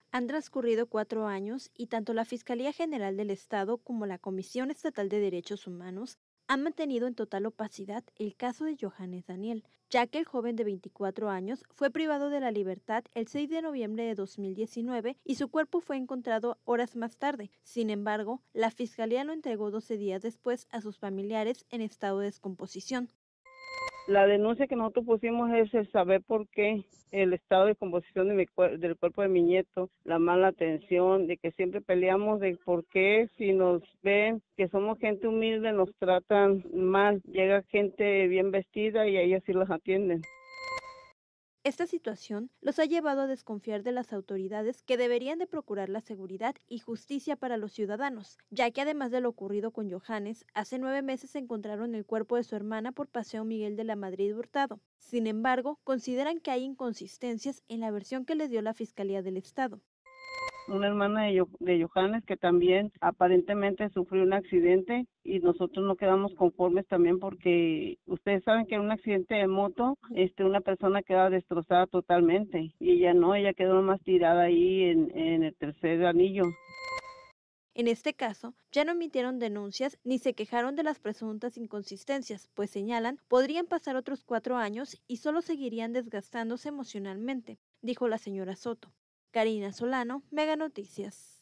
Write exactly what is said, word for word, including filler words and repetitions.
Han transcurrido cuatro años y tanto la Fiscalía General del Estado como la Comisión Estatal de Derechos Humanos han mantenido en total opacidad el caso de Johannes Daniel, ya que el joven de veinticuatro años fue privado de la libertad el seis de noviembre de dos mil diecinueve y su cuerpo fue encontrado horas más tarde. Sin embargo, la Fiscalía lo entregó doce días después a sus familiares en estado de descomposición. La denuncia que nosotros pusimos es el saber por qué el estado de composición de mi cuer- del cuerpo de mi nieto, la mala atención, de que siempre peleamos de por qué si nos ven que somos gente humilde nos tratan mal, llega gente bien vestida y a ellas sí las atienden. Esta situación los ha llevado a desconfiar de las autoridades que deberían de procurar la seguridad y justicia para los ciudadanos, ya que además de lo ocurrido con Johannes, hace nueve meses encontraron el cuerpo de su hermana por Paseo Miguel de la Madrid Hurtado. Sin embargo, consideran que hay inconsistencias en la versión que les dio la Fiscalía del Estado. Una hermana de, Yo- de Johannes que también aparentemente sufrió un accidente y nosotros no quedamos conformes también porque ustedes saben que en un accidente de moto este una persona queda destrozada totalmente y ella no, ella quedó nomás tirada ahí en, en el tercer anillo. En este caso, ya no emitieron denuncias ni se quejaron de las presuntas inconsistencias, pues señalan podrían pasar otros cuatro años y solo seguirían desgastándose emocionalmente, dijo la señora Soto. Karina Solano, Mega Noticias.